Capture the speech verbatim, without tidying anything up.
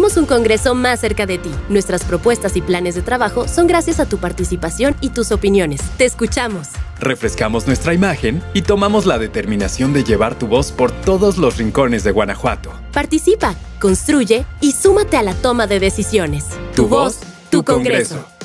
Somos un Congreso más cerca de ti. Nuestras propuestas y planes de trabajo son gracias a tu participación y tus opiniones. Te escuchamos. Refrescamos nuestra imagen y tomamos la determinación de llevar tu voz por todos los rincones de Guanajuato. Participa, construye y súmate a la toma de decisiones. Tu voz, tu Congreso.